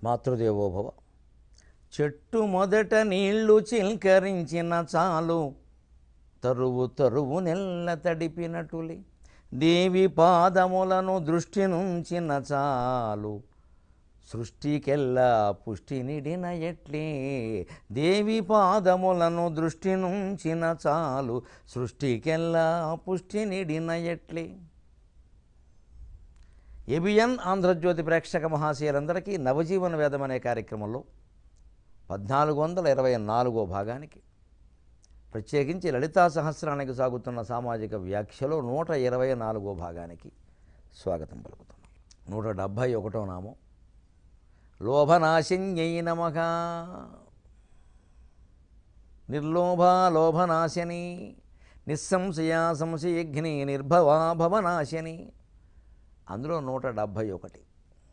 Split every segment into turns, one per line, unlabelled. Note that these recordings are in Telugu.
మాతృదేవోభవ. చెట్టు మొదట నీళ్లు చిల్కరించిన చాలు, తరువు తరువు నెల్ల తడిపినటులే. దేవి పాదములను దృష్టి నుంచిన చాలు, సృష్టికెల్లా పుష్టి నిడిన ఎట్లే. దేవి పాదములను దృష్టి నుంచిన చాలు, సృష్టికెల్లా పుష్టి నిడిన ఎట్లే. ఏబిఎన్ ఆంధ్రజ్యోతి ప్రేక్షక మహాశయులందరికీ నవజీవన వేదం అనే కార్యక్రమంలో 1424వ భాగానికి, ప్రత్యేకించి లలితా సహస్రానికి సాగుతున్న సామాజిక వ్యాఖ్యలో 124వ భాగానికి స్వాగతం పలుకుతున్నాం. 171వ నామం లోభనాశిన్యై నమః. నిర్లోభా లోభనాశిని, నిస్సంశయా సంశయఘ్ని, నిర్భవా భవనాశిని. అందులో 171.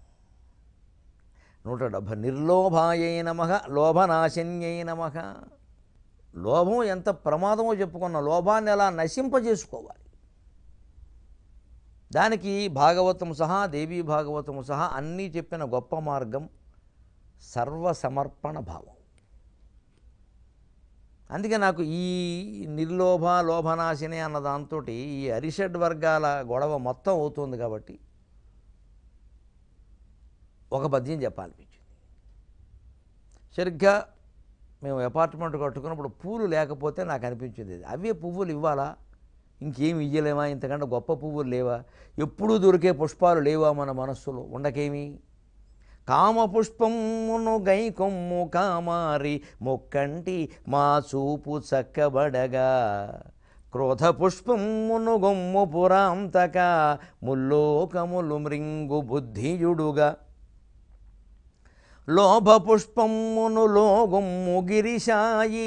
నిర్లోభాయై నమః, లోభనాశిన్యై నమః. లోభం ఎంత ప్రమాదమో చెప్పుకున్న లోభాన్ని ఎలా నశింపజేసుకోవాలి, దానికి భాగవతం సహా దేవీ భాగవతం సహా అన్నీ చెప్పిన గొప్ప మార్గం సర్వసమర్పణ భావం. అందుకే నాకు ఈ నిర్లోభ లోభనాశిని అన్న దాంతో ఈ అరిషడ్ వర్గాల గొడవ మొత్తం అవుతుంది కాబట్టి ఒక పద్యం చెప్పాలనిపించింది. సరిగ్గా మేము అపార్ట్మెంట్ కట్టుకున్నప్పుడు పూలు లేకపోతే నాకు అనిపించింది, అవే పువ్వులు ఇవ్వాలా, ఇంకేమి ఇయ్యలేమా, ఇంతకంటే గొప్ప పువ్వులు లేవా, ఎప్పుడూ దొరికే పుష్పాలు లేవా మన మనస్సులో ఉండకేమి. కామ పుష్పమును గై కొమ్ము కామారి, మొక్కంటి మా చూపు చక్కబడగా. క్రోధ పుష్పమును గొమ్ము పురాంతక, ముల్లోకములు మృంగు బుద్ధియుడుగా. లోభ పుష్పమును లోగొమ్ము గిరిశాయి,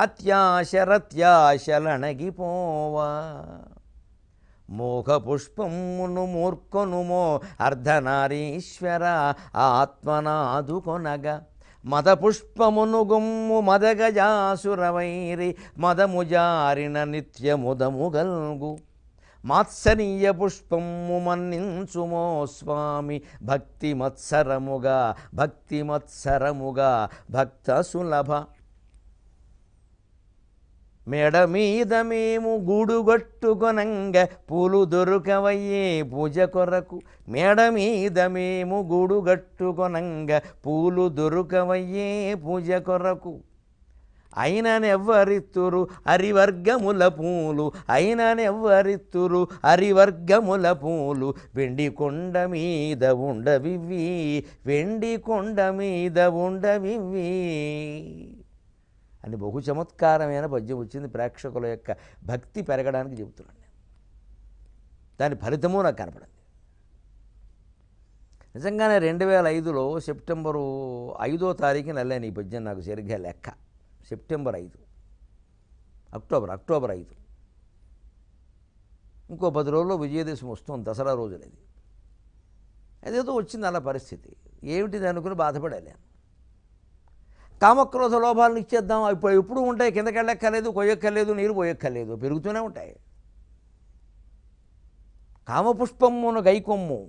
అత్యాశరత్యాశలణగిపోవా. మోహ పుష్పమును మూర్ఖనుమో అర్ధనారీశ్వర, ఆత్మనాదుకొనగా. మద పుష్పమును గొమ్ము మదగజాసురవైరి, మదము జారిన నిత్యముదము గల్గు. మాత్సనీయ పుష్పము మన్నించుమో స్వామి, భక్తి మత్సరముగా భక్త సులభ. మేడ మీద మేము గూడుగట్టుకొనంగ, పూలు దొరకవయ్యే పూజ కొరకు. మేడ మీద మేము గూడుగట్టుకొనంగ, పూలు దొరకవయ్యే పూజ కొరకు. అయిననెవ్వరిత్తురు అరివర్గముల పూలు, అయిననెవ్వరిత్తురు అరివర్గముల పూలు. వెండి కొండ మీద ఉండవివి, వెండి కొండ మీద ఉండవివి అని బహు చమత్కారమైన పద్యం వచ్చింది. ప్రేక్షకుల యొక్క భక్తి పెరగడానికి చెబుతున్నాను నేను. దాని ఫలితము నాకు కనపడింది. నిజంగానే 2005లో సెప్టెంబరు 5వ తారీఖున వెళ్ళాను ఈ పద్యం, నాకు సరిగ్గా లెక్క. September 5, October 5. ఇంకో 10 రోజుల్లో విజయదశమి వస్తుంది, దసరా రోజులు. అది అదేదో వచ్చింది అలా పరిస్థితి. ఏమిటిది అనుకుని బాధపడలేను. కామక్రోధ లోభాలను ఇచ్చేద్దాం, ఇప్పుడు ఎప్పుడు ఉంటాయి, కిందకెళ్ళక్కర్లేదు, కొయ్యక్కర్లేదు, నీరు పోయక్కర్లేదు, పెరుగుతూనే ఉంటాయి. కామపుష్పమును గైకొమ్ము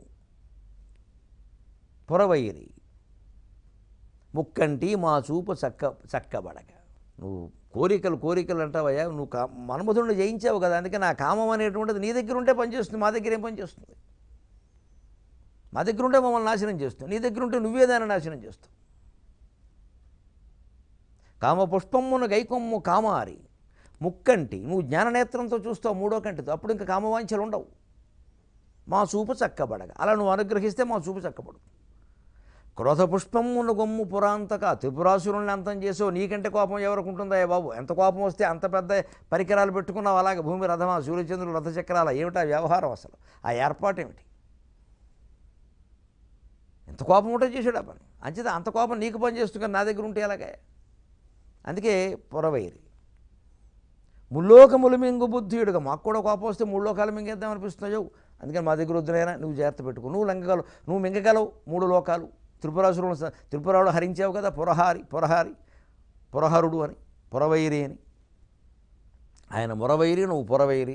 పురవైరి, ముక్కంటి మా చూపు చక్కబడక. నువ్వు కోరికలు అంటావయ్యా, నువ్వు మన్మధుడిని జయించావు కదా, అందుకే నా కామం అనేటువంటిది నీ దగ్గర ఉంటే పనిచేస్తుంది, మా దగ్గర ఏం పనిచేస్తుంది. మా దగ్గర ఉంటే మమ్మల్ని నాశనం చేస్తుంది, నీ దగ్గర ఉంటే నువ్వేదాన్ని నాశనం చేస్తావు. కామపుష్పమును గైకొమ్ము కామారి, ముక్కంటి నువ్వు జ్ఞాననేత్రంతో చూస్తావు, 3వ కంటితో, అప్పుడు ఇంకా కామవాంఛలు ఉండవు. మా చూపు చక్కబడగా, అలా నువ్వు అనుగ్రహిస్తే మా చూపు చక్కబడు. క్రోధ పుష్పమును గొమ్ము పురాంతక, త్రిపురాసురుల్ని అంతం చేసావు, నీకంటే కోపం ఎవరికి ఉంటుందా బాబు. ఎంత కోపం వస్తే అంత పెద్ద పరికరాలు పెట్టుకున్నావు, అలాగే భూమి రథమా, సూర్యచంద్రులు రథచక్రాల, ఏమిటా వ్యవహారం, అసలు ఆ ఏర్పాటు ఏమిటి. ఎంత కోపం ఉంటే చేసాడు ఆ పని. అంచేత అంత కోపం నీకు పని చేస్తుంది, నా దగ్గర ఉంటే ఎలాగే. అందుకే పురవైరి. ముల్లోకములు మింగు బుద్ధియుడుగా, మాకు కూడా కోపం వస్తే 3 లోకాలు మింగేద్దాం అనిపిస్తున్నావు, అందుకని మా దగ్గర వద్దునైనా, నువ్వు జాగ్రత్త పెట్టుకో, నువ్వు మింగగలవు 3 లోకాలు. త్రిపురాసురుడు హరించావు కదా, పురహరుడు అని, పురవైరి అని. ఆయన మురవైరి, నువ్వు పురవైరి.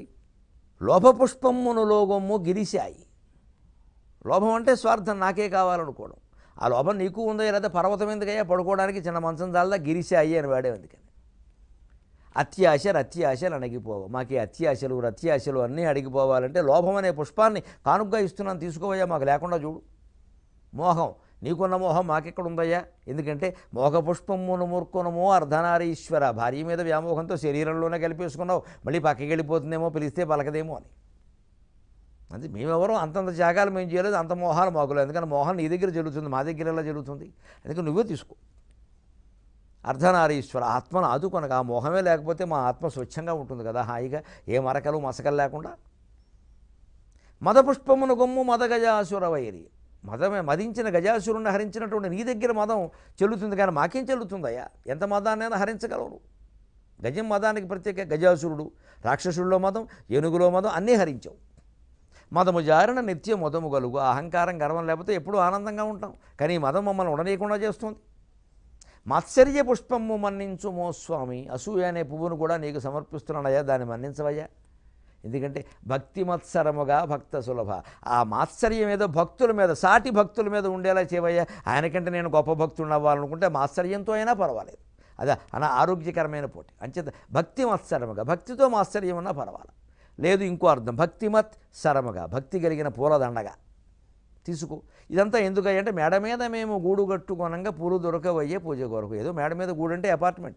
లోభపుష్పమును లోగొమ్ము గిరిశాయి. లోభం అంటే స్వార్థం, నాకే కావాలనుకోవడం. ఆ లోపల నీకు ఉందా, లేదా పర్వతం ఎందుకయ్యా పడుకోవడానికి చిన్న మంచం చాలదా, గిరిశ అయ్యి అని వాడే ఎందుకని. అత్యాశ రత్యాశలు అణగిపోవు. మాకు ఈ అత్యాశలు రత్యాశలు అన్నీ అడిగిపోవాలంటే లోభం అనే పుష్పాన్ని కానుకగా ఇస్తున్నాను, తీసుకోవయ్యా, మాకు లేకుండా చూడు. మోహం, నీకున్న మోహం మాకెక్కడ ఉందయ్యా. ఎందుకంటే మోహ పుష్పమును మూర్ఖునమో అర్ధనారీశ్వర, భార్య మీద వ్యామోహంతో శరీరంలోనే కలిపేసుకున్నావు, మళ్ళీ పక్కకి వెళ్ళిపోతుందేమో, పిలిస్తే పలకదేమో అని. అంటే మేమెవరో అంతంత త్యాగాలు మేము చేయలేదు, అంత మోహాలు మాకులేదు. ఎందుకంటే మోహం నీ దగ్గర జరుగుతుంది, మా దగ్గర ఎలా జరుగుతుంది. అందుకని నువ్వే తీసుకో. అర్ధనారీశ్వర, ఆత్మను ఆదుకొనగా, ఆ మోహమే లేకపోతే మా ఆత్మ స్వచ్ఛంగా ఉంటుంది కదా, హాయిగా, ఏ మరకలు మసకలు లేకుండా. మదపుష్పమును గొమ్ము మదగజాసుర వైరి, మదమే మదించిన గజాసురుణ్ణి హరించినటువంటి నీ దగ్గర మదం చెల్లుతుంది, కానీ మాకేం చెల్లుతుందయ్యా. ఎంత మదాన్నైనా హరించగలవు. గజం మదానికి ప్రత్యేక, గజాసురుడు రాక్షసుల్లో మదం, ఏనుగులో మదం అన్నీ హరించావు. మదము జారిన నిత్యం మదము గలుగు, అహంకారం గర్వం లేకపోతే ఎప్పుడూ ఆనందంగా ఉంటాం, కానీ ఈ మదం మమ్మల్ని ఉండనీయకుండా చేస్తుంది. మాత్సర్య పుష్పము మన్నించు మో స్వామి, అసూయ అనే పువ్వును కూడా నీకు సమర్పిస్తున్నానయ్యా, దాన్ని మన్నించవయ్యా. ఎందుకంటే భక్తి మత్సరముగా భక్త సులభ, ఆ మాత్సర్యం ఏదో భక్తుల మీద, సాటి భక్తుల మీద ఉండేలా చేయవయ్యా. ఆయనకంటే నేను గొప్ప భక్తుడిని అవ్వాలనుకుంటే మాత్సర్యంతో అయినా పర్వాలేదు, అదే ఆరోగ్యకరమైన పోటీ. అంచేత భక్తి మత్సరముగా, భక్తితో మాత్సర్యం ఉన్నా పర్వాలేదు. లేదు ఇంకో అర్థం, భక్తిమత్ సరముగా, భక్తి కలిగిన పూలదండగా తీసుకో. ఇదంతా ఎందుకంటే మేడ మీద మేము గూడు కట్టుకోనంగా పూలు దొరకవయ్యే పూజ కొరకు. ఏదో మేడ మీద గూడు అంటే అపార్ట్మెంట్,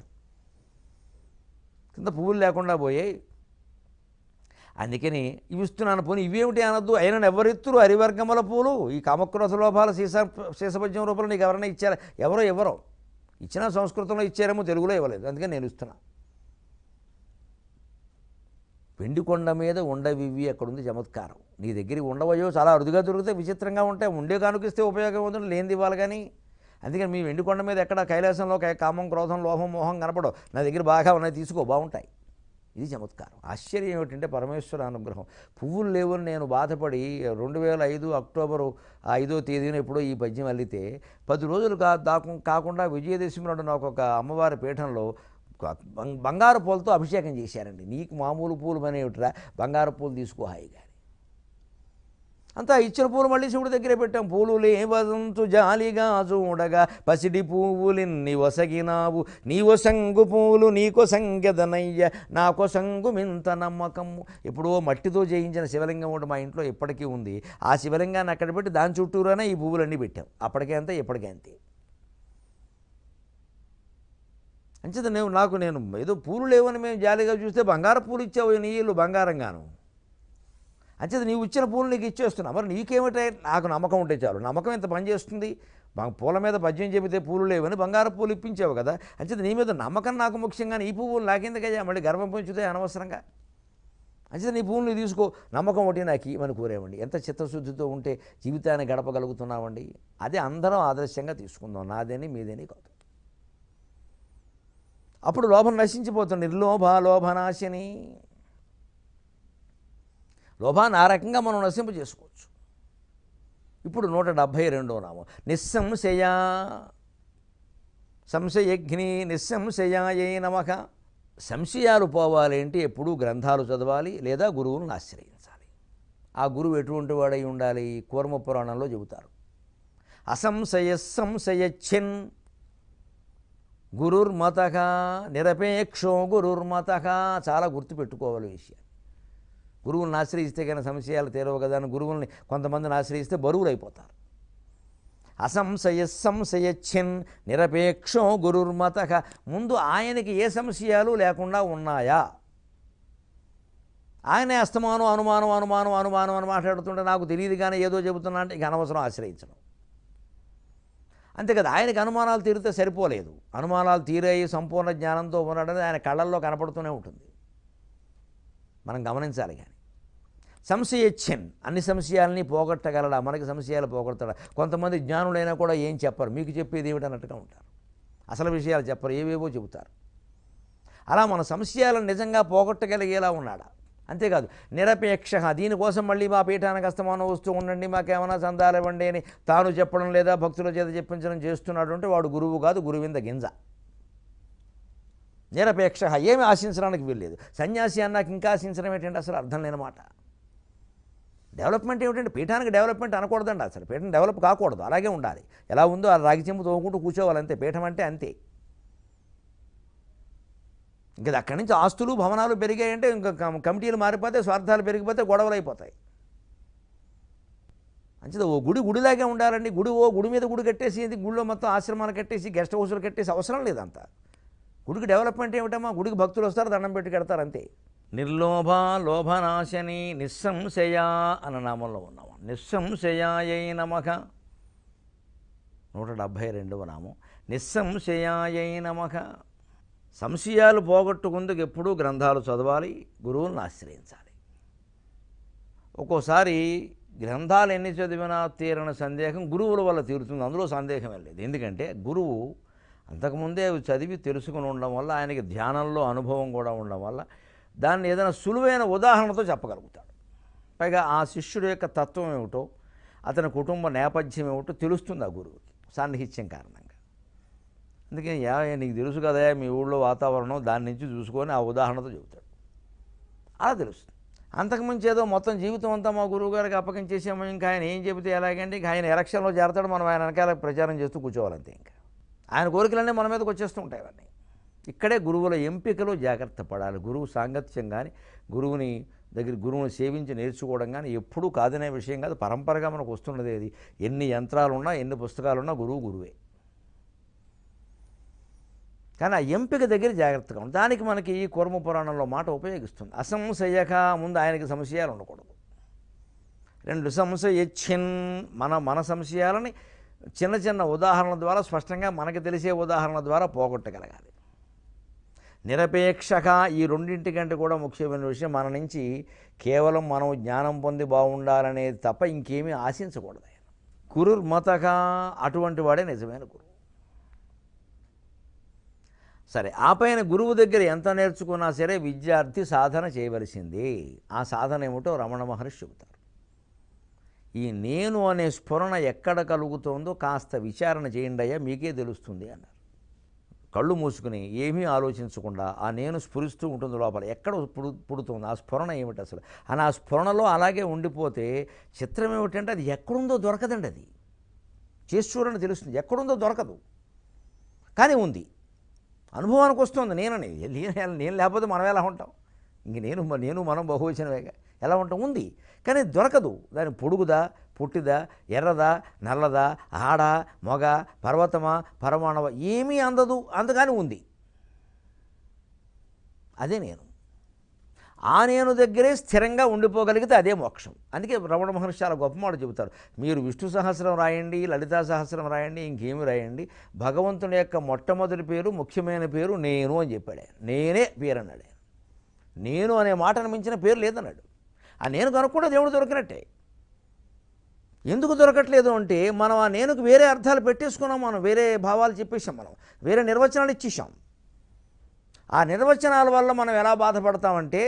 కింద పువ్వులు లేకుండా పోయాయి. అందుకని ఇవి ఇస్తున్నాను, పోనీ ఇవేమిటి అనొద్దు. అయినా ఎవరిత్తురు హరివర్గముల పూలు, ఈ కామక్రోధ లోభాల శేషపద్యం రూపంలో నీకు ఎవరైనా ఇచ్చారా? ఎవరో ఇచ్చినా సంస్కృతంలో ఇచ్చారేమో, తెలుగులో ఇవ్వలేదు. అందుకని నేను ఇస్తున్నా. వెండి కొండ మీద ఉండవివి అక్కడుంది చమత్కారం. నీ దగ్గరికి ఉండవయో, చాలా అరుదుగా దొరికితే విచిత్రంగా ఉంటాయి. ఉండే కానుకిస్తే ఉపయోగం ఉంటుంది, లేనిది ఇవ్వాలి. కానీ అందుకని మీ వెండి కొండ మీద ఎక్కడ కైలాసంలో కామం క్రోధం లోభం మోహం కనపడవు. నా దగ్గర బాగా ఉన్నాయి, తీసుకో, బాగుంటాయి. ఇది చమత్కారం. ఆశ్చర్యం ఏమిటంటే పరమేశ్వర అనుగ్రహం. పువ్వులు లేవని నేను బాధపడి 2005 అక్టోబరు 5వ తేదీన ఎప్పుడో ఈ పద్యం అల్లితే 10 రోజులు కాకుండా విజయదశమి నాడు నాకు ఒక అమ్మవారి పీఠంలో బంగారు పూలతో అభిషేకం చేశారండి. నీకు మామూలు పూలు అనేవిట్రా, బంగారు పూలు తీసుకో హాయిగా. అంతా ఇచ్చిన పూలు మళ్ళీ శివుడి దగ్గరే పెట్టాం. పూలు లేవదంతు జాలిగా చూడగా పసిడి పువ్వులిన్ని వసగినావు, నీవు సంగు పూలు నీకో సంగెదనయ్య, నాకో సంగు మింత నమ్మకము. ఎప్పుడో మట్టితో చేయించిన శివలింగం ఒకటి మా ఇంట్లో ఇప్పటికీ ఉంది. ఆ శివలింగాన్ని అక్కడ పెట్టి దాని చుట్టూరానే ఈ పువ్వులన్నీ పెట్టాం. అప్పటికే అంతే, ఇప్పటికే అంతే. అంచేత నేను ఏదో పూలు లేవని మేము జాలిగా చూస్తే బంగారు పూలు ఇచ్చావు, నీ ఇల్లు బంగారంగాను. అంచేత నీవు ఇచ్చిన పూలు నీకు ఇచ్చేస్తున్నా. మరి నీకేమిటో నాకు నమ్మకం ఉంటే చాలు. నమ్మకం ఎంత పని చేస్తుంది. పూల మీద పద్యం చెబితే పూలు లేవని బంగారు పూలు ఇప్పించావు కదా. అంచేత నీ మీద నమ్మకం నాకు ముఖ్యంగా, ఈ పువ్వులు నాకెందుకయ్యా మళ్ళీ గర్వం పెంచుతే అనవసరంగా. అంచేత నీ పువ్వులు తీసుకో, నమ్మకం ఒకటి నాకు ఇవ్వని కోరేవండి. ఎంత చిత్తశుద్ధితో ఉంటే జీవితాన్ని గడపగలుగుతున్నామండి. అదే అందరం ఆదర్శంగా తీసుకుందాం, నాదేని మీదేని కాదు. అప్పుడు లోభం నశించిపోతుంది. నిర్లోభాలోభనాశిని. లోభాన్ని ఆ రకంగా మనం నశింప చేసుకోవచ్చు. ఇప్పుడు 172వ నామం నిస్సంశయ సంశయగ్ని నిస్సంశయాయే నమః. సంశయాలు పోవాలంటే ఎప్పుడూ గ్రంథాలు చదవాలి, లేదా గురువులను ఆశ్రయించాలి. ఆ గురువు ఎటువంటి వాడై ఉండాలి? కూర్మ పురాణంలో చెబుతారు. అసంశయ సంశయచ్ఛిన్ గురుర్మతః నిరపేక్షో గురుర్మతః. చాలా గుర్తుపెట్టుకోవాలి విషయం. గురువులను ఆశ్రయిస్తే కానీ సంశయాలు తీరవు కదా అని గురువుల్ని కొంతమందిని ఆశ్రయిస్తే బరువులు అయిపోతారు. అసంశయ సంశయచ్ఛిన్ నిరపేక్షో గురుర్మతః. ముందు ఆయనకి ఏ సంశయాలు లేకుండా ఉన్నాయా? ఆయనే అస్తమానం అనుమానం అనుమానం అనుమానం అని మాట్లాడుతుంటే నాకు తెలియదు కానీ ఏదో చెబుతున్నా అంటే ఇక అనవసరం ఆశ్రయించడం. అంతే కదా, ఆయనకి అనుమానాలు తీరితే సరిపోలేదు. అనుమానాలు తీరాయి సంపూర్ణ జ్ఞానంతో ఉన్నాడని ఆయన కళ్ళల్లో కనపడుతూనే ఉంటుంది. మనం గమనించాలి. కానీ సంశయచ్ఛన్ అన్ని సంశయాలని పోగొట్టగలడా? మనకి సంశయాలు పోగొడతాడా? కొంతమంది జ్ఞానులైనా కూడా ఏం చెప్పరు, మీకు చెప్పేది ఏమిటన్నట్టుగా ఉంటారు. అసలు విషయాలు చెప్పరు, ఏవేవో చెబుతారు. అలా మన సంశయాలను నిజంగా పోగొట్టగలిగేలా ఉన్నాడా? అంతేకాదు నిరపేక్ష. దీనికోసం మళ్ళీ మా పీఠానికి అస్తమానం వస్తూ ఉండండి, మాకేమైనా చందాలు ఇవ్వండి అని తాను చెప్పడం లేదా భక్తుల చేత చెప్పించడం చేస్తున్నాడు అంటే వాడు గురువు కాదు, గురువింద గింజ. నిరపేక్ష, ఏమి ఆశించడానికి వీల్లేదు. సన్యాసి అన్నాక ఇంకా ఆశించడం ఏంటంటే అసలు అర్థం లేనమాట. డెవలప్మెంట్ ఏమిటంటే పీఠానికి డెవలప్మెంట్ అనకూడదండి, అసలు పీఠం డెవలప్ కాకూడదు, అలాగే ఉండాలి. ఎలా ఉందో ఆ రాగి చెంబు తోముకుంటూ కూర్చోవాలి అంతే. పీఠం అంటే అంతే. ఇంకా అక్కడి నుంచి ఆస్తులు భవనాలు పెరిగాయంటే ఇంకా కమిటీలు మారిపోతే, స్వార్థాలు పెరిగిపోతే గొడవలు అయిపోతాయి. మంచిది, ఓ గుడి గుడిలాగే ఉండాలండి. గుడి మీద గుడి కట్టేసి, గుడిలో మొత్తం ఆశ్రమాలు కట్టేసి, గెస్ట్ హౌస్లు కట్టేసి అవసరం లేదంతా. గుడికి డెవలప్మెంట్ ఏమిటమ్మా? గుడికి భక్తులు వస్తారు, దండం పెట్టి కడతారు అంతే. నిర్లోభ లోభనాశని నిస్సంశయ అన్న నామంలో ఉన్నాము. నిస్సంశయాయై నమః 172వ నామం. నిస్సంశయాయై నమః. సంశయాలు పోగొట్టుకుందుకు ఎప్పుడూ గ్రంథాలు చదవాలి, గురువులను ఆశ్రయించాలి. ఒక్కోసారి గ్రంథాలు ఎన్ని చదివినా తీరని సందేహం గురువుల వల్ల తీరుతుంది, అందులో సందేహమే లేదు. ఎందుకంటే గురువు అంతకుముందే చదివి తెలుసుకుని ఉండడం వల్ల, ఆయనకి ధ్యానంలో అనుభవం కూడా ఉండడం వల్ల దాన్ని ఏదైనా సులువైన ఉదాహరణతో చెప్పగలుగుతాడు. పైగా ఆ శిష్యుడు యొక్క తత్వం ఏమిటో, అతని కుటుంబ నేపథ్యం ఏమిటో తెలుస్తుంది ఆ గురువుకి సాన్నిహిత్యం కారణంగా. అందుకని నీకు తెలుసు కదా మీ ఊళ్ళో వాతావరణం, దాని నుంచి చూసుకొని ఆ ఉదాహరణతో చెబుతాడు, అలా తెలుస్తుంది. అంతకుమించి ఏదో మొత్తం జీవితం అంతా మా గురువు గారికి అప్పగించేసాము, ఇంకా ఆయన ఏం చెబితే ఎలాగంటే ఇంకా ఆయన ఎలక్షన్లో చేరతాడు, మనం ఆయన వెనకాల ప్రచారం చేస్తూ కూర్చోవాలంతే. ఇంకా ఆయన కోరికలన్నీ మన మీదకి వచ్చేస్తూ ఉంటాయి అవన్నీ. ఇక్కడే గురువుల ఎంపికలో జాగ్రత్త పడాలి. గురువు సాంగత్యం కానీ, గురువుని సేవించి నేర్చుకోవడం కానీ ఎప్పుడూ కాదనే విషయం కాదు. పరంపరగా మనకు వస్తున్నది అది. ఎన్ని యంత్రాలున్నా, ఎన్ని పుస్తకాలున్నా గురువే. కానీ ఆ ఎంపిక దగ్గర జాగ్రత్తగా ఉంది. దానికి మనకి ఈ కూర్మ పురాణంలో మాట ఉపయోగిస్తుంది. అసంశయక, ముందు ఆయనకి సంశయాలు ఉండకూడదు. 2 సంశయచ్చిన్, మన సంశయాలని చిన్న చిన్న ఉదాహరణల ద్వారా, స్పష్టంగా మనకి తెలిసే ఉదాహరణల ద్వారా పోగొట్టగలగాలి. నిరపేక్షక, ఈ రెండింటికంటే కూడా ముఖ్యమైన విషయం, మన నుంచి కేవలం మనం జ్ఞానం పొంది బాగుండాలనేది తప్ప ఇంకేమీ ఆశించకూడదు. ఆయన గురుర్మతక, అటువంటి వాడే నిజమైన గురువు. సరే, ఆ పైన గురువు దగ్గర ఎంత నేర్చుకున్నా సరే విద్యార్థి సాధన చేయవలసింది. ఆ సాధన ఏమిటో రమణ మహర్షి చెబుతారు. ఈ నేను అనే స్ఫురణ ఎక్కడ కలుగుతోందో కాస్త విచారణ చేయండి అయ్యా, మీకే తెలుస్తుంది అన్నారు. కళ్ళు మూసుకుని ఏమీ ఆలోచించకుండా ఆ నేను స్ఫురిస్తూ ఉంటుంది లోపల. ఎక్కడ పుడుతుంది ఆ స్ఫురణ ఏమిటి అసలు అని, ఆ స్ఫురణలో అలాగే ఉండిపోతే చిత్రం ఏమిటంటే అది ఎక్కడుందో దొరకదండి. అది చేసి చూడండి తెలుస్తుంది. ఎక్కడుందో దొరకదు, కానీ ఉంది, అనుభవానికి వస్తుంది. నేను లేకపోతే మనం ఎలా ఉంటాం? ఇంక నేను మనం బహువచనమేగా, ఎలా ఉంటాం? ఉంది, కానీ దొరకదు. దాని పొడుగుదా, పుట్టిదా, ఎర్రదా, నల్లదా, ఆడ, మొగ, పర్వతమా, పరమాణవ, ఏమీ అందదు, అందుకని ఉంది. అదే నేను. ఆ నేను దగ్గరే స్థిరంగా ఉండిపోగలిగితే అదే మోక్షం. అందుకే రమణ మహర్షి చాలా గొప్ప మాట చెబుతారు. మీరు విష్ణు సహస్రం రాయండి, లలితా సహస్రం రాయండి, ఇంకేమి రాయండి, భగవంతుని యొక్క మొట్టమొదటి పేరు, ముఖ్యమైన పేరు నేను అని చెప్పాడు. నేనే పేరు అన్నాడు. నేను అనే మాటను మించిన పేరు లేదన్నాడు. ఆ నేను కనుక్కుంటే దేవుడు దొరికినట్టే. ఎందుకు దొరకట్లేదు అంటే మనం ఆ నేనుకు వేరే అర్థాలు పెట్టేసుకున్నాం, మనం వేరే భావాలు చెప్పేసాం, మనం వేరే నిర్వచనాలు ఇచ్చేసాం. ఆ నిర్వచనాల వల్ల మనం ఎలా బాధపడతామంటే,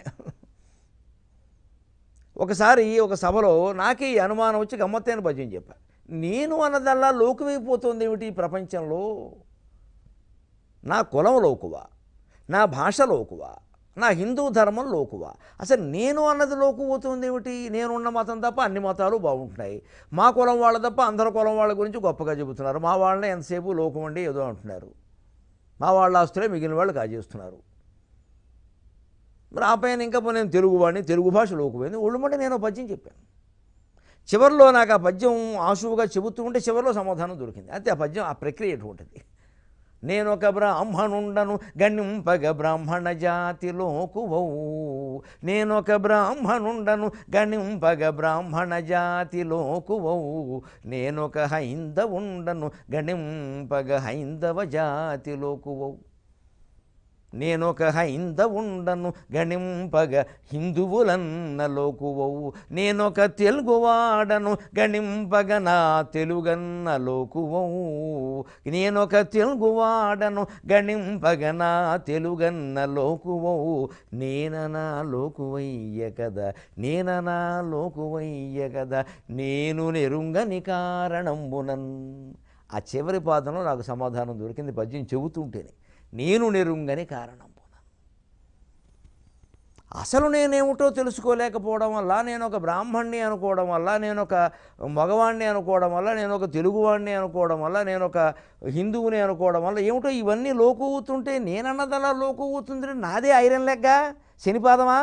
ఒకసారి ఒక సభలో నాకే ఈ అనుమానం వచ్చి గమ్మత్తైన పద్యం చెప్పాను. నేను అన్నదల్లా లోకువైపోతుంది ఏమిటి ఈ ప్రపంచంలో? నా కులం లోకువా, నా భాష లోకువా, నా హిందూ ధర్మం లోకువా? అసలు నేను అన్నది లోకు పోతుంది ఏమిటి? నేనున్న మతం తప్ప అన్ని మతాలు బాగుంటున్నాయి, మా కులం వాళ్ళ తప్ప అందరి కులం వాళ్ళ గురించి గొప్పగా చెబుతున్నారు, మా వాళ్ళని ఎంతసేపు లోకం అండి ఏదో అంటున్నారు, మా వాళ్ళ ఆస్తులే మిగిలిన వాళ్ళు కాజేస్తున్నారు. మరి ఆ పైన ఇంకా నేను తెలుగువాడిని, తెలుగు భాష లోకుపోయింది. ఒళ్ళుమంటే నేను పద్యం చెప్పాను. చివరిలో నాకు ఆ పద్యం ఆశువుగా చెబుతూ ఉంటే చివరిలో సమాధానం దొరికింది. అంతే, ఆ పద్యం ఆ ప్రక్రియ ఎటువంటిది. నేనొక బ్రాహ్మణుండను గణింపగ బ్రాహ్మణ జాతిలోకువవు, నేనొక బ్రాహ్మణుండను గణింపగ బ్రాహ్మణ జాతిలోకువవు, నేనొక హైందవుండను గణింపగ హైందవ జాతిలోకువవు, నేనొక హైందవుండను గణింపగ హిందువులన్న లోకువవు, నేనొక తెలుగువాడను గణింపగ నా తెలుగన్న లోకువవు, నేనొక తెలుగువాడను గణింపగ నా తెలుగన్న లోకువవు, నేననా లోకువయ్య కదా, నేననా లోకువయ్య కదా, నేను నెరుంగని కారణంబునన్. ఆ చివరి పాదంలో నాకు సమాధానం దొరికింది పద్యం చెబుతుంటేనే. నేను నెరుంగని కారణంబున. అసలు నేనేమిటో తెలుసుకోలేకపోవడం వల్ల, నేను ఒక బ్రాహ్మణ్ణి అనుకోవడం వల్ల, నేను ఒక మగవాణ్ణి అనుకోవడం వల్ల, నేను ఒక తెలుగువాణ్ణి అనుకోవడం వల్ల, నేను ఒక హిందువుని అనుకోవడం వల్ల ఏమిటో ఇవన్నీ లోకువుతుంటే నేనన్నదలా లోకువుతుంది. నాదే ఐరన్ లెగ్గా శనిపాదమా?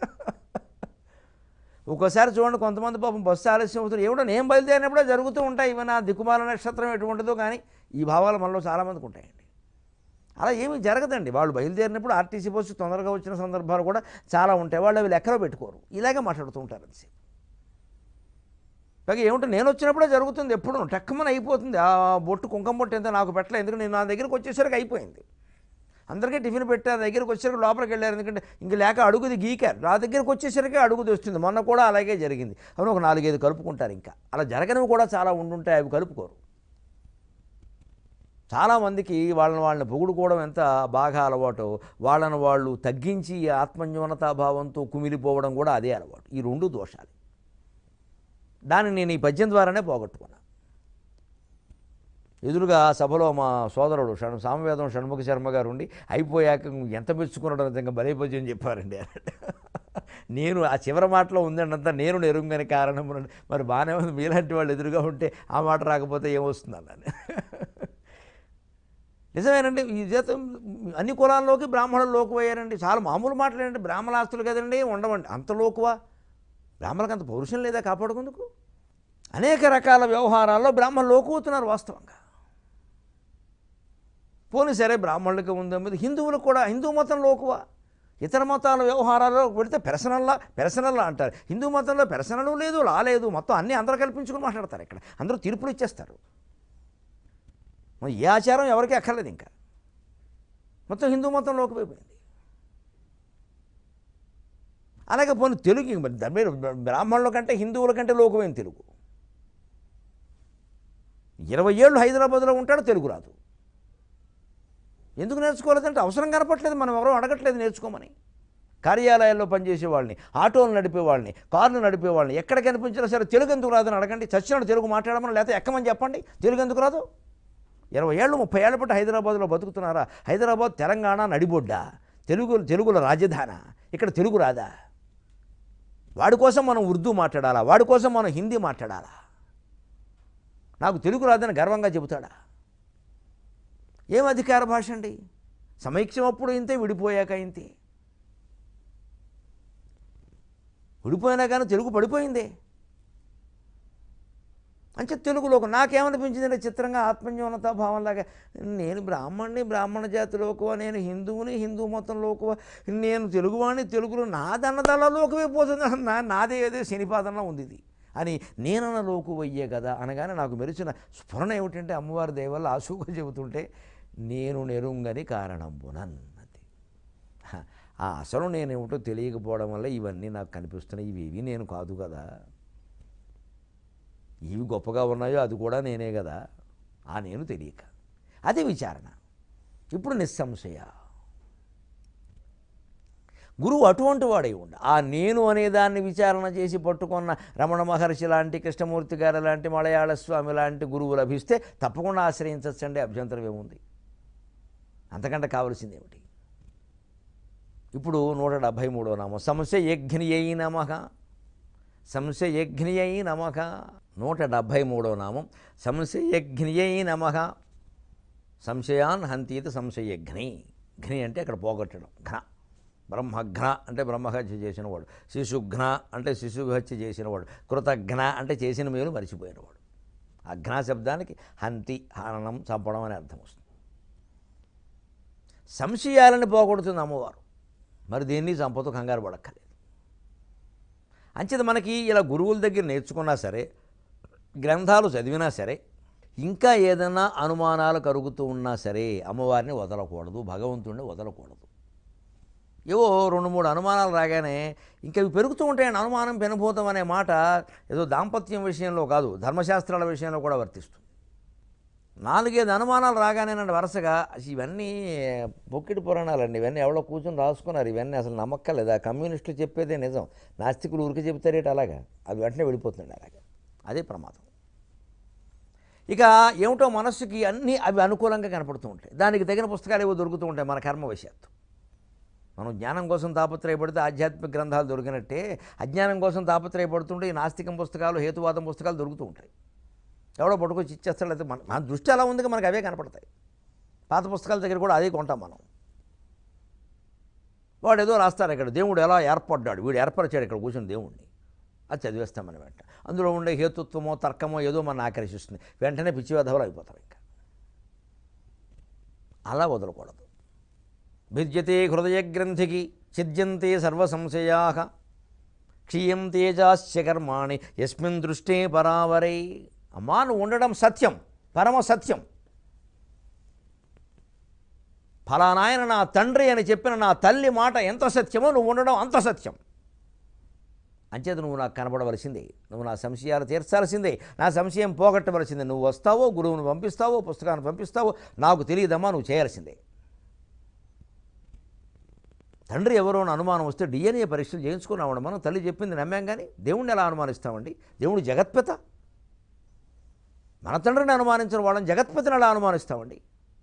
ఒక్కోసారి చూడండి, కొంతమంది పాపం బస్సు ఆలస్యం అవుతుంది, ఏమిటో నేను బయలుదేరినప్పుడే జరుగుతూ ఉంటాయి ఇవన్నీ. దిక్కుమాల నక్షత్రం ఎటువంటిదో కానీ ఈ భావాలు మనలో చాలామందికి ఉంటాయండి. అలా ఏమీ జరగదండి. వాళ్ళు బయలుదేరినప్పుడు ఆర్టీసీ బస్సు తొందరగా వచ్చిన సందర్భాలు కూడా చాలా ఉంటాయి. వాళ్ళు అవి లెక్కలో పెట్టుకోరు, ఇలాగే మాట్లాడుతూ ఉంటారు అంతే. పైగా ఏమిటో నేను వచ్చినప్పుడే జరుగుతుంది, ఎప్పుడు టక్కుమని అయిపోతుంది. ఆ బొట్టు కుంకుమ బొట్టు ఎంత నాకు పెట్టలేదు, ఎందుకంటే నేను నా దగ్గరికి వచ్చేసరికి అయిపోయింది. అందరికీ టిఫిన్ పెట్టారు, దగ్గరికి వచ్చేసరికి లోపలికి వెళ్ళారు, ఎందుకంటే ఇంక లేక అడుగుది గీకారు. నా దగ్గరికి వచ్చేసరికి అడుగుది వస్తుంది. మొన్న కూడా అలాగే జరిగింది. అవును, ఒక 4-5 కలుపుకుంటారు. ఇంకా అలా జరగనివి కూడా చాలా ఉండుంటాయి, అవి కలుపుకోరు. చాలామందికి వాళ్ళని పొగుడుకోవడం ఎంత బాగా అలవాటు, వాళ్ళని వాళ్ళు తగ్గించి ఆత్మన్యూనతాభావంతో కుమిలిపోవడం కూడా అదే అలవాటు. ఈ 2 దోషాలు. దాన్ని నేను ఈ పద్యం ద్వారానే పోగొట్టుకున్నా. ఎదురుగా సభలో మా సోదరుడు సామవేదం షణ్ముఖ శర్మ గారు ఉండి అయిపోయాక ఎంత మెచ్చుకున్నాడో నిజంగా భలే పద్యం చెప్పారండి అన్నట్టు. నేను ఆ చివరి మాటలో ఉందండి అంతా నేను నెరుంగని కారణం. మరి బాగానే ఉంది, మీలాంటి వాళ్ళు ఎదురుగా ఉంటే ఆ మాట రాకపోతే ఏమొస్తుంది అన్నాను. నిజమేనండి. ఈ జీతం అన్ని కులాల్లోకి బ్రాహ్మణులు లోకువయ్యారండి. చాలా మామూలు మాటలేండి. బ్రాహ్మణాస్తులు కదండి, ఉండవండి. అంత లోకువా? బ్రాహ్మణులకు అంత పౌరుషం లేదా కాపాడుకుందుకు? అనేక రకాల వ్యవహారాల్లో బ్రాహ్మణులు లోకువుతున్నారు వాస్తవంగా. పోనీ సరే, బ్రాహ్మణులకి ఉందని హిందువులకు కూడా, హిందూ మతం లోకువా? ఇతర మతాల వ్యవహారాల్లో పెడితే పెరసనల్లా అంటారు. హిందూ మతంలో పెరసనలు లేదు, లా లేదు, మొత్తం అన్నీ అందరూ కల్పించుకుని మాట్లాడతారు. ఇక్కడ అందరూ తీర్పులు ఇచ్చేస్తారు. ఏ ఆచారం ఎవరికీ అక్కర్లేదు, ఇంకా మొత్తం హిందూ మతం లోకపోయింది. అలాగే పోనీ తెలుగు, బ్రాహ్మణుల కంటే హిందువుల కంటే లోకమైన తెలుగు. 20 ఏళ్ళు హైదరాబాద్లో ఉంటాడు, తెలుగు రాదు. ఎందుకు నేర్చుకోలేదంటే అవసరం కనపట్లేదు, మనం ఎవరో అడగట్లేదు నేర్చుకోమని. కార్యాలయాల్లో పనిచేసే వాళ్ళని, ఆటోలు నడిపే వాళ్ళని, కార్లు నడిపే వాళ్ళని ఎక్కడ కనిపించినా సరే తెలుగు ఎందుకు రాదని అడగండి. చచ్చినాడు తెలుగు మాట్లాడమని, లేకపోతే ఎక్కమని చెప్పండి. తెలుగు ఎందుకు రాదు? 20 ఏళ్ళు 30 ఏళ్ళ పాటు హైదరాబాద్లో బతుకుతున్నారా? హైదరాబాద్ తెలంగాణ నడిబొడ్డా, తెలుగుల రాజధాన, ఇక్కడ తెలుగు రాదా? వాడి కోసం మనం ఉర్దూ మాట్లాడాలా? వాడి కోసం మనం హిందీ మాట్లాడాలా? నాకు తెలుగు రాదని గర్వంగా చెబుతాడా? ఏం అధికార భాష అండి? సమైక్యం అప్పుడు ఇంతే, విడిపోయాక ఇంతే. విడిపోయినా కానీ తెలుగు పడిపోయిందే. అంటే తెలుగులో నాకేమనిపించిందంటే చిత్రంగా ఆత్మన్యూనతా భావంలాగా, నేను బ్రాహ్మణ్ణి, బ్రాహ్మణ జాతి లోకువ, నేను హిందువుని, హిందూ మతం లోకువ, నేను తెలుగువాణ్ణి, తెలుగులో నాదన్నదల్లా లోకువైపోతుంది. నాదే ఏదో శనిపాదంలో ఉంది ఇది అని నేనన్న లోకువయ్యే కదా అనగానే నాకు మెరిచిన స్ఫురణ ఏమిటంటే, అమ్మవారి దయ వల్ల ఆశువుగా చెబుతుంటే, నేను నెరుంగని కారణంబునన్. అది అసలు నేనేమిటో తెలియకపోవడం వల్ల ఇవన్నీ నాకు కనిపిస్తున్నాయి. ఇవి నేను కాదు కదా, ఇవి గొప్పగా ఉన్నాయో అది కూడా నేనే కదా, నేను తెలియక. అది విచారణ. ఇప్పుడు నిస్సంశయ గురువు అటువంటి వాడై ఉండ. నేను అనేదాన్ని విచారణ చేసి పట్టుకున్న రమణ మహర్షి లాంటి, కృష్ణమూర్తి గారు లాంటి, మలయాళ స్వామి లాంటి గురువు లభిస్తే తప్పకుండా ఆశ్రయించచ్చండి, అభ్యంతరం ఏముంది? అంతకంటే కావలసింది ఏమిటి? ఇప్పుడు 173వ నామం సంశయజ్ఞ్యై నమః. సంశయజ్ఞ్యై నమః. 173వ నామం సంశయజ్ఞ్యై నమః. సంశయాన్ హంతీత సంశయజ్ఞి. ఘ్ని అంటే అక్కడ పోగొట్టడం. ఘ్న బ్రహ్మఘ్న అంటే బ్రహ్మహత్య చేసినవాడు. శిశుఘ్న అంటే శిశుహత్య చేసినవాడు. కృతఘ్న అంటే చేసిన మేలు మరిచిపోయినవాడు. ఆ ఘ్న శబ్దానికి హంతి, హననం, చంపడం అనే అర్థం వస్తుంది. సంశయాలను పోగొడుతుంది అమ్మవారు. మరి దేన్ని చంపతో కంగారు పడక్కర్లేదు. అంచేత మనకి ఇలా గురువుల దగ్గర నేర్చుకున్నా సరే, గ్రంథాలు చదివినా సరే, ఇంకా ఏదైనా అనుమానాలు కలుగుతూ ఉన్నా సరే అమ్మవారిని వదలకూడదు, భగవంతుడిని వదలకూడదు. ఏవో 2-3 అనుమానాలు రాగానే ఇంకా ఇవి పెరుగుతూ ఉంటాయండి. అనుమానం పెనుభూతం అనే మాట ఏదో దాంపత్యం విషయంలో కాదు, ధర్మశాస్త్రాల విషయంలో కూడా వర్తిస్తుంది. 4-5 అనుమానాలు రాగానేనండి వరుసగా, ఇవన్నీ బొక్కిడి పురాణాలండి, ఇవన్నీ ఎవడో కూర్చొని రాసుకున్నారు, ఇవన్నీ అసలు నమ్మక్కర్లేదు. ఆ కమ్యూనిస్టులు చెప్పేదే నిజం, నాస్తికులు ఊరికి చెప్తారేట అలాగా, అవి వెంటనే వెళ్ళిపోతుంది అలాగా. అదే ప్రమాదం. ఇక ఏమిటో మనస్సుకి అన్నీ అవి అనుకూలంగా కనపడుతూ ఉంటాయి, దానికి తగిన పుస్తకాలు ఏవో దొరుకుతూ ఉంటాయి మన కర్మవశాత్తు. మనం జ్ఞానం కోసం తాపత్రయపడితే ఆధ్యాత్మిక గ్రంథాలు దొరికినట్టే అజ్ఞానం కోసం తాపత్రయపడుతుంటే ఈ నాస్తికం పుస్తకాలు హేతువాదం పుస్తకాలు దొరుకుతూ ఉంటాయి. ఎవడో పట్టుకొచ్చి ఇచ్చేస్తాడు. అయితే మన దృష్టి అలా ఉంది, మనకు అవే కనపడతాయి. పాత పుస్తకాల దగ్గర కూడా అదే కొంటాం మనం. వాడు ఏదో రాస్తారు ఇక్కడ, దేవుడు ఎలా ఏర్పడ్డాడు, వీడు ఏర్పరిచాడు ఇక్కడ కూర్చొని దేవుడిని, అది చదివేస్తాం మనం వెంట. అందులో ఉండే హేతుత్వమో తర్కమో ఏదో మన ఆకర్షిస్తుంది, వెంటనే పిచ్చి వెధవలు అయిపోతాం. ఇంకా అలా వదలకూడదు. భిద్యతే హృదయ గ్రంథికి ఛిద్యంతే సర్వ సంశయాః క్షీయంతే చాస్య కర్మాణి యస్మిన్ దృష్టే పరావరై. అమ్మా నువ్వు ఉండడం సత్యం, పరమ సత్యం. ఫలానాయన నా తండ్రి అని చెప్పిన నా తల్లి మాట ఎంత సత్యమో నువ్వు ఉండడం అంత సత్యం. అంచేత నువ్వు నాకు కనబడవలసిందే, నువ్వు నా సంశయాలు తీర్చాల్సిందే, నా సంశయం పోగొట్టవలసిందే. నువ్వు వస్తావో, గురువును పంపిస్తావో, పుస్తకాన్ని పంపిస్తావో నాకు తెలియదమ్మా, నువ్వు చేయాల్సిందే. తండ్రి ఎవరో అని అనుమానం వస్తే DNA పరీక్షలు చేయించుకున్నామండి. మనం తల్లి చెప్పింది నమ్మాం, కానీ దేవుణ్ణి ఎలా అనుమానిస్తామండి? దేవుడు జగత్పిత. మన తండ్రిని అనుమానించిన వాళ్ళని జగత్పతిని ఎలా అనుమానిస్తామండి?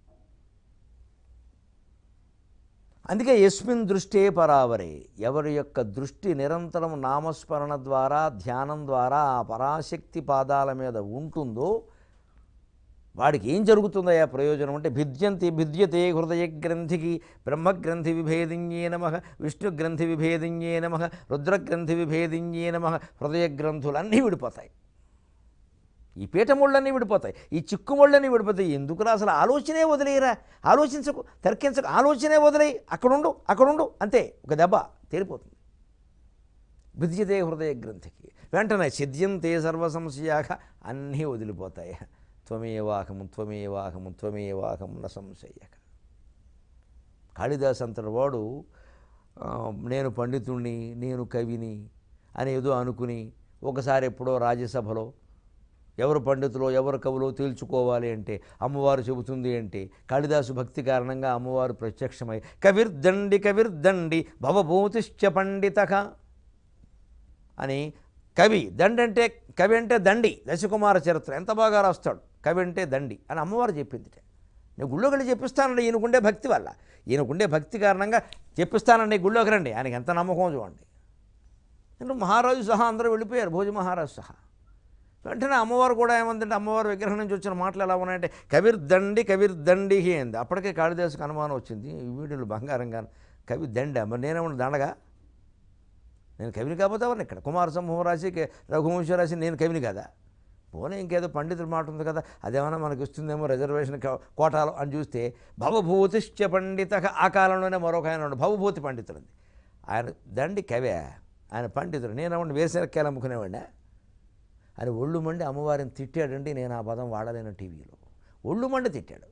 అందుకే యస్మిన్ దృష్టే పరావరే, ఎవరి యొక్క దృష్టి నిరంతరం నామస్మరణ ద్వారా ధ్యానం ద్వారా ఆ పరాశక్తి పాదాల మీద ఉంటుందో వాడికి ఏం జరుగుతుందయా ప్రయోజనం అంటే, భిద్యతే హృదయ గ్రంథికి బ్రహ్మగ్రంథి విభేదిన్యే నమః, విష్ణుగ్రంథి విభేదిన్యే నమః, రుద్రగ్రంథి విభేదిన్యే నమః. హృదయ గ్రంథులన్నీ విడిపోతాయి, ఈ పీఠముళ్ళన్నీ విడిపోతాయి, ఈ చిక్కుముళ్ళన్నీ విడిపోతాయి. ఎందుకురా అసలు ఆలోచనే వదిలేయరా, ఆలోచించకు, తర్కించకు, ఆలోచనే వదిలేయి, అక్కడుండు అంతే, ఒక దెబ్బ తేలిపోతుంది. భిద్యతే హృదయ గ్రంథికి వెంటనే ఛిద్యంతే సర్వ సంశయాః, అన్నీ వదిలిపోతాయి. త్వమేవాహం త్వమేవాహం త్వమేవాహం న సంశయః. కాళిదాస్ అంతటి వాడు నేను పండితుణ్ణి, నేను కవిని అని ఏదో అనుకుని ఒకసారి ఎప్పుడో రాజ్యసభలో ఎవరు పండితులో ఎవరు కవులో తేల్చుకోవాలి అంటే అమ్మవారు చెబుతుంది అంటే, కాళిదాసు భక్తి కారణంగా అమ్మవారు ప్రత్యక్షమై కవిర్దండి భవభూతిశ్చ పండితః అని. కవి కవి అంటే దండి, దశకుమార చరిత్ర ఎంత బాగా రాస్తాడు. కవి అంటే దండి అని అమ్మవారు చెప్పింది. నేను గుళ్ళోకి వెళ్ళి చెప్పిస్తానండి, ఈయనకుండే భక్తి వల్ల, ఈయనకుండే భక్తి కారణంగా చెప్పిస్తానండి, గుళ్ళోకి రండి. ఆయనకి ఎంత నమ్మకం చూడండి. అంటే మహారాజు సహా అందరూ వెళ్ళిపోయారు, భోజ మహారాజు సహా. వెంటనే అమ్మవారు కూడా ఏమందంటే, అమ్మవారు విగ్రహం నుంచి వచ్చిన మాటలు ఎలా ఉన్నాయంటే కవిర్దండి అంది. అప్పటికే కాళిదాసుకు అనుమానం వచ్చింది, ఈ వీడియోలు బంగారంగా కవి దండి, మరి నేనేమన్నా దండగా, నేను కవిని కాకపోతే ఎవరిని ఇక్కడ కుమార సంభవం రాసి రఘువంశం రాసి నేను కవిని కదా, పోనీ ఇంకేదో పండితుడి మాట ఉంది కదా, అదేమన్నా మనకు ఇస్తుందేమో రిజర్వేషన్ కోటాలు అని చూస్తే భవభూతిశ్చ పండిత. ఆ కాలంలోనే మరొక ఆయన ఉన్నాడు భవభూతి పండితుడు, ఆయన దండి కవే, ఆయన పండితుడు, నేనేమన్నా వేసరికాయలు అమ్ముకునేవాడినా అని ఒళ్ళు మండి అమ్మవారిని తిట్టాడండి. నేను ఆ పదం వాడలేను టీవీలో, ఒళ్ళు మండి తిట్టాడు.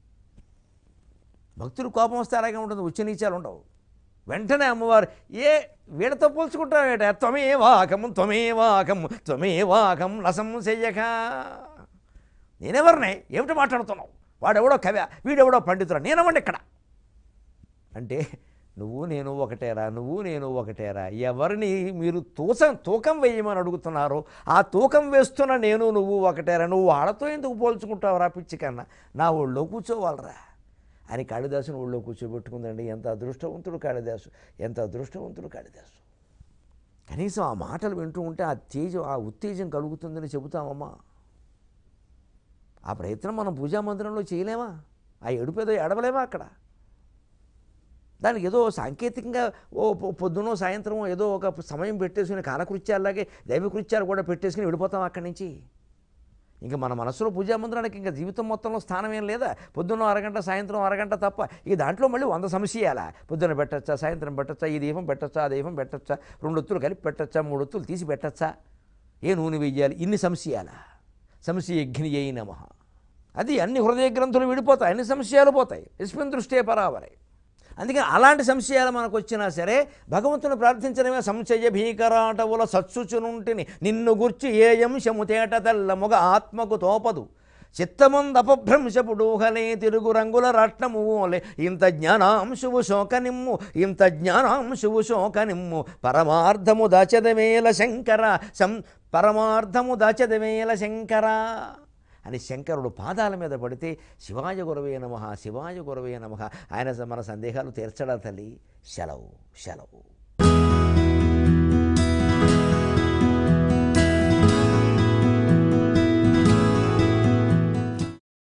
భక్తులు కోపం వస్తే అలాగే ఉంటుంది, ఉచ్చనీచాలు ఉండవు. వెంటనే అమ్మవారు వీళ్ళతో పోల్చుకుంటావేట, త్వమేవాకం నసంశయః. నేనెవరినే, ఏమిటి మాట్లాడుతున్నావు, వాడెవడో కవి, వీడెవడో పండితుడు, నేనవ్వండి ఇక్కడ అంటే, నువ్వు నేను ఒకటేరా, ఎవరిని మీరు తూకం వేయమని అడుగుతున్నారో ఆ తూకం వేస్తున్న నేను నువ్వు ఒకటేరా, నువ్వు వాళ్ళతో ఎందుకు పోల్చుకుంటావురా పిచ్చి కన్నా, నా ఒళ్ళో కూర్చోవాలరా అని కాళిదాసుని ఒళ్ళో కూర్చోబెట్టుకుందండి. ఎంత అదృష్టవంతుడు కాళిదాసు, ఎంత అదృష్టవంతుడు కాళిదాసు. కనీసం ఆ మాటలు వింటూ ఉంటే ఆ ఉత్తేజం కలుగుతుందని చెబుతామమ్మా. ఆ ప్రయత్నం మనం పూజా మందిరంలో చేయలేమా, ఆ ఏడుపేదో ఏడవలేమా అక్కడ. దానికి ఏదో సాంకేతికంగా పొద్దునో సాయంత్రం ఏదో ఒక సమయం పెట్టేసుకుని కాలకృత్యాలాగే దైవకృత్యాలు కూడా పెట్టేసుకుని విడిపోతాం అక్కడి నుంచి. ఇంకా మన మనసులో పూజా మందిరానికి ఇంకా జీవితం మొత్తంలో స్థానం ఏం లేదా, పొద్దున్న అరగంట సాయంత్రం అరగంట తప్ప. ఇక దాంట్లో మళ్ళీ 100 సమస్యలా, పొద్దున్న పెట్టచ్చా, సాయంత్రం పెట్టచ్చా, ఈ దీపం పెట్టచ్చా, ఆ దీపం పెట్టచ్చా, 2 ఒత్తులు కలిపి పెట్టచ్చా, 3 ఒత్తులు తీసి పెట్టచ్చా, ఏ నూనె వెయ్యాలి, ఇన్ని సంశయాలా. సంశయజ్ఞియై నమః. అది అన్ని హృదయ గ్రంథులు విడిపోతాయి, అన్ని సంశయాలు పోతాయి. యస్మిన్ దృష్టే పరావరే. అందుకని అలాంటి సంశయాలు మనకు వచ్చినా సరే భగవంతుని ప్రార్థించడమే. సంశయ భీకరాటవుల సత్సుచునుంటిని నిన్ను గుర్చి ఏ అంశము తేట తెల్లముగ ఆత్మకు తోపదు, చిత్తమందపభ్రంశపుడూహలే తిరుగు రంగుల రత్నము ఓలే, ఇంత జ్ఞానాంశువు శోకనిమ్ము పరమార్థము దాచదవేల శంకర, పరమార్థము దాచదవేల శంకర అని శంకరుడు పాదాల మీద పడితే శివాయ గురవే నమః, శివాయ గురవే నమః. ఆయన మన సందేహాలు తీర్చడా తల్లి. సెలవు.